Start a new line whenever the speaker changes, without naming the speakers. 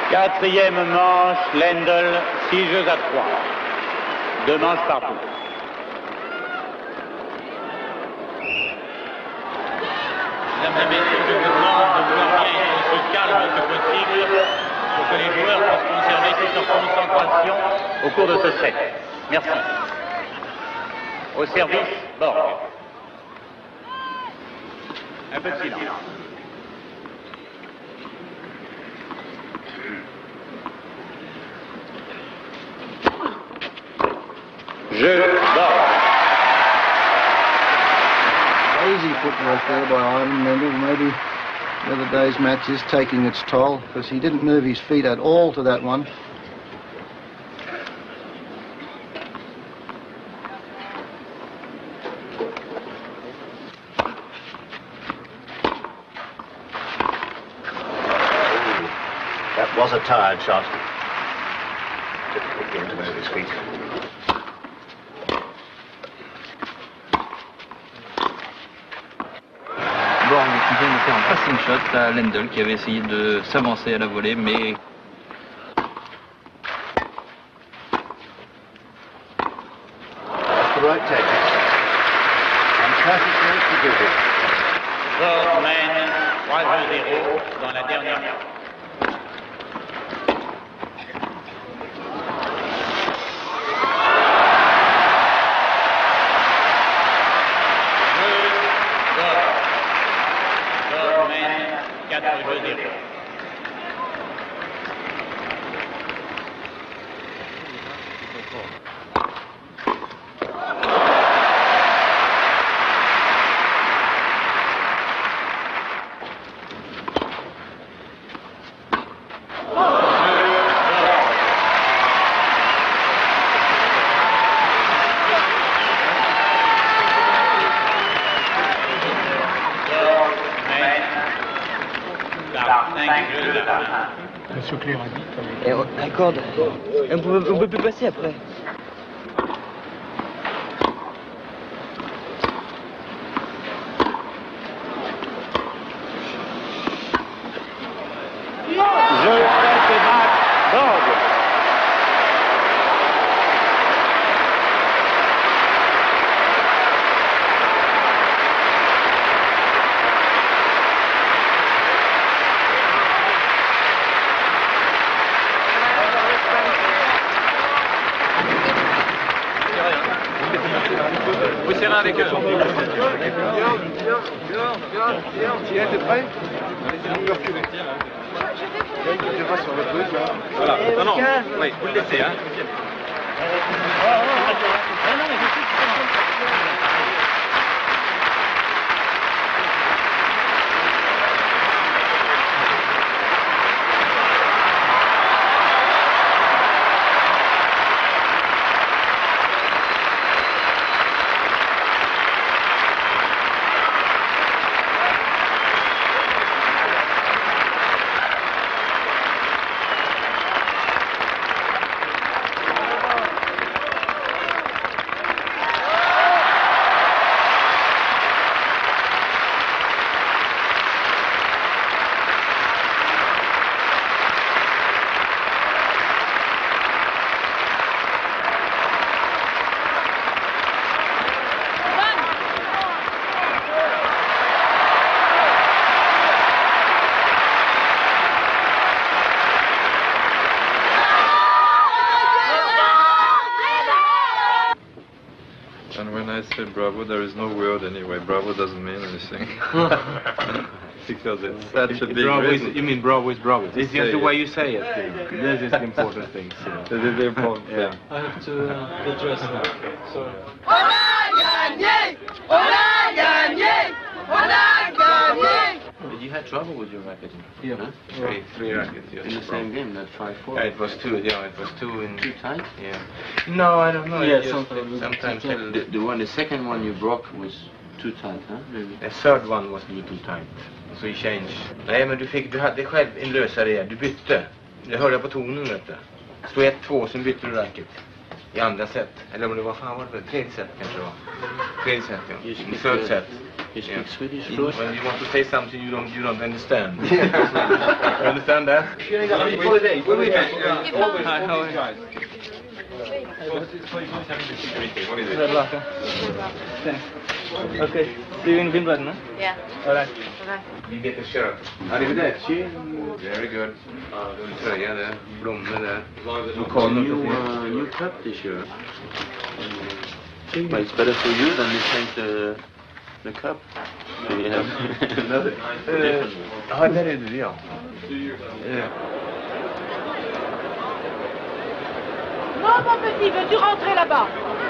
Quatrième manche, Lendl, 6 jeux à 3. 2 manches partout. Mesdames et messieurs, je vous demande de vouloir bien être aussi calme que possible pour que les joueurs puissent conserver toute leur concentration au cours de ce set. Merci. Au service, Borg. Un peu de silence. Jeu, Borg.
Easy footwork there by Ivan Lendl. Maybe the other day's match is taking its toll because he didn't move his feet at all to that one.
That was a tired shot. Difficult game to move his feet.
Borg qui vient de faire un passing shot à Lendl qui avait essayé de s'avancer à la volée, mais
That's the right technique. Fantastically executed.
Borg mène 3-0 dans la dernière manche. Borg mène 4-0.
Monsieur Claire a dit.
D'accord, on peut plus passer après.
Jeu, set et match, Borg. Vous serrez avec eux.
Viens, t'es prêt? Allez, vous reculer. Il dira sur le truc, là.
Voilà. Non, non. Oui, vous le laissez, hein.
And when I say bravo, there is no word anyway. Bravo doesn't mean anything. Because it's such a big reason.
You mean bravo is bravo. It's just the way you say it. This is the important thing.
This is the important thing.
I have to address now. Sorry.
On a gagné! On a gagné! On a gagné!
Did you have trouble with your racket?
Yeah.
Huh?
Three rackets. Yes.
In the same game, that 5-4?
Yeah, it was two. Yeah, it was two in.
Too tight?
Yeah. No, I don't know.
Yeah,
It just-
sometimes.
The second one you broke was too tight, huh? Maybe.
The third one was a little tight. So he changed. Nej, men du hade själv en lösare. Du bytte. Det hörde jag på tonen, vet du. Stod 1-2, sen bytte du racket.
i andra set. Eller om det var tredje set kanske det var. Tredje set, ja. Third set.
You speak Swedish
When
fluent?
you want to say something you don't understand. You understand that? What is it?
Okay. See you in Wimbledon, huh?
Yeah.
Alright.
You get the shirt. Arrivederci. Very good. En tröja där, blommor där.
You cut this year. But it's better for you than you change the cup. So you have another different one.
Ja, där är du, ja.
Non, mon petit, veux-tu rentrer là-bas?